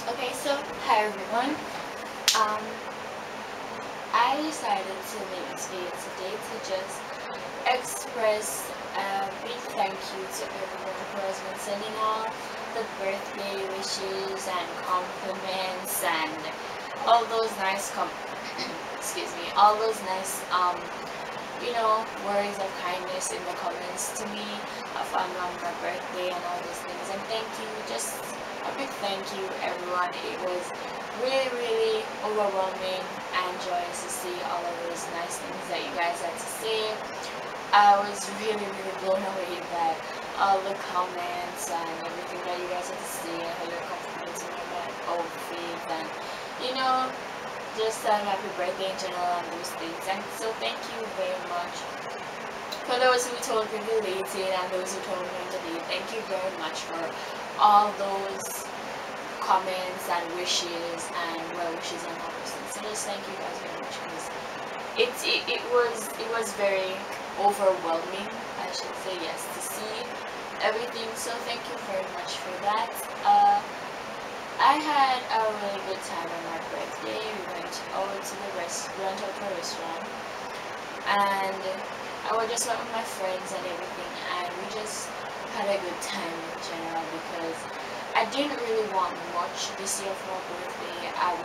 Okay, so hi everyone. Um, I decided to make this video today to just express a big thank you to everyone who has been sending all the birthday wishes and compliments and all those nice excuse me, all those nice words of kindness in the comments to me on my birthday and all those things. And thank you, just a big thank you, everyone. It was really, really overwhelming and joyous to see all of those nice things that you guys had to say. I was really, really blown away by all the comments and everything that you guys had to say, and how you're complimenting my outfit and just happy birthday in general and those things. And so thank you very much for those who told me belated and those who told me today. Thank you very much for all those comments and wishes and well wishes and all those things. So just thank you guys very much, because it was very overwhelming, I should say, yes, to see everything. So thank you very much for that. I had a really good time on my birthday. We went out to a restaurant, and I was just went with my friends and everything, and we just had a good time in general, because I didn't really want much this year for my birthday. I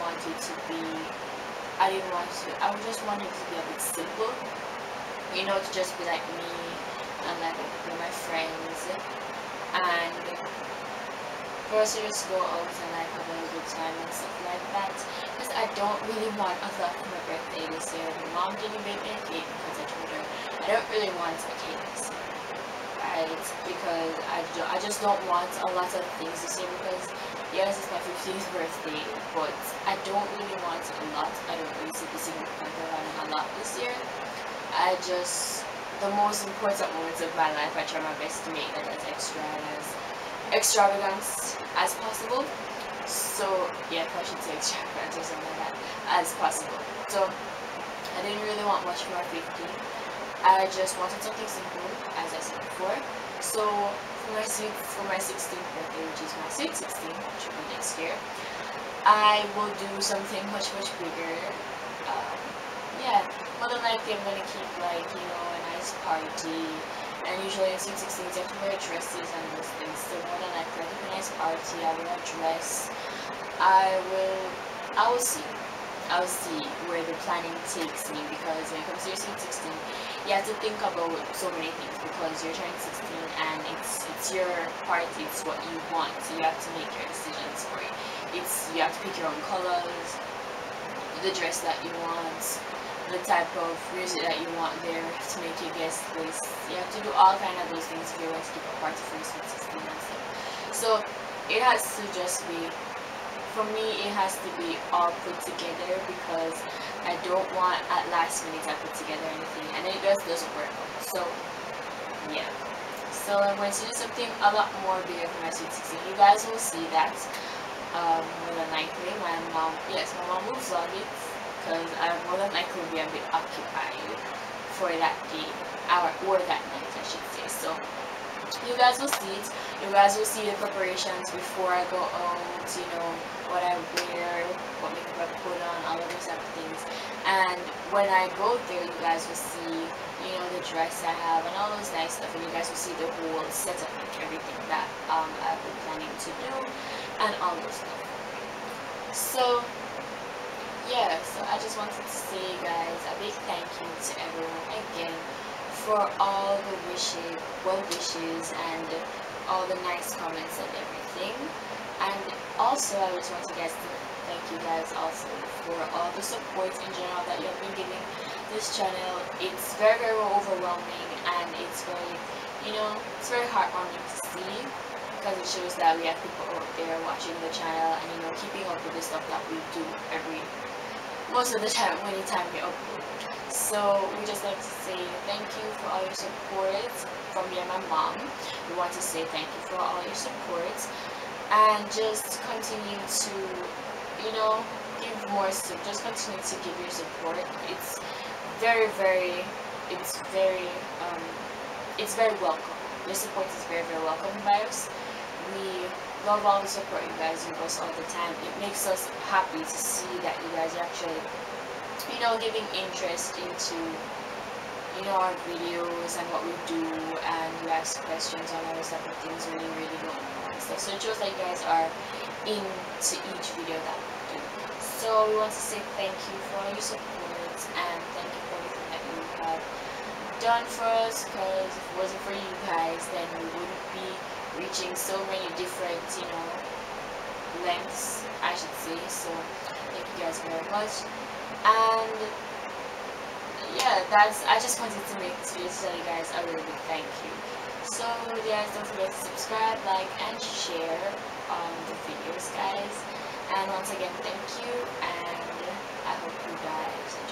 just wanted it to be a bit simple, to just be like me and like with my friends, and for us to just go out and like have a good time and stuff like that. Because I don't really want a lot for my birthday this year. My mom didn't bake me a cake because I told her I don't really want a cake this year, right? Because I just don't want a lot of things this year, because yes, it's my 15th birthday, but I don't really want a lot. I don't really see the significant around a lot this year. The most important moments of my life, I try my best to make them as extravagant as possible. So yeah, I should say extravagant or something like that, as possible. So I didn't really want much for my 15th. I just wanted something simple, as I said before. So for my 16th birthday, which is my sweet 16, which will be next year, I will do something much bigger. Yeah, more than likely I'm gonna keep like a nice party. And usually in sweet 16s you have to wear dresses and those things. So more than likely I'll keep a nice party. I will wear a dress. I will see. I'll see where the planning takes me, because when it comes to your sweet 16, you have to think about so many things, because you're turning 16 and it's your party, it's what you want, so you have to make your decisions for it. You have to pick your own colors, the dress that you want, the type of music that you want there to make your guest list. You have to do all kind of those things if you want to keep a party for your sweet 16 and stuff. So it has to just be, for me, it has to be all put together, because I don't want at last minute I put together anything and it just doesn't work out. So yeah, so I'm going to do something a lot more bigger for my sweet 16. You guys will see that more than likely. My mom will vlog it, because I more than likely will be a bit occupied for that day, or that night I should say. So you guys will see it. You guys will see the preparations before I go out, what I wear, what makeup I put on, all of those type of things. And when I go there, you guys will see, the dress I have and all those nice stuff, and you guys will see the whole setup and everything that I've been planning to do and all those stuff. So yeah, so I just wanted to say, guys, a big thank you to everyone again for all the well wishes and all the nice comments and everything. And also I just want to thank you guys also for all the support in general that you have been giving this channel. It's very, very overwhelming, and it's very it's very heartwarming to see, because it shows that we have people out there watching the channel and keeping up with the stuff that we do most of the time anytime we upload. So we just like to say thank you for all your support from me and my mom. We want to say thank you for all your support, and just continue to give more support. Just continue to give your support. It's very welcome. Your support is very, very welcome by us. We love all the support you guys give us all the time. It makes us happy to see that you guys are actually, giving interest into, our videos and what we do, and you ask questions on all those type of things really, really don't know and stuff. So it shows that you guys are into each video that we do. So we want to say thank you for all your support, and thank you for everything that you have done for us, because if it wasn't for you guys, then we wouldn't be reaching so many different, lengths, I should say. So thank you guys very much. And yeah, I just wanted to make this video to tell you guys a little bit thank you. So guys, don't forget to subscribe, like, and share the videos, guys. And once again, thank you, and I hope you guys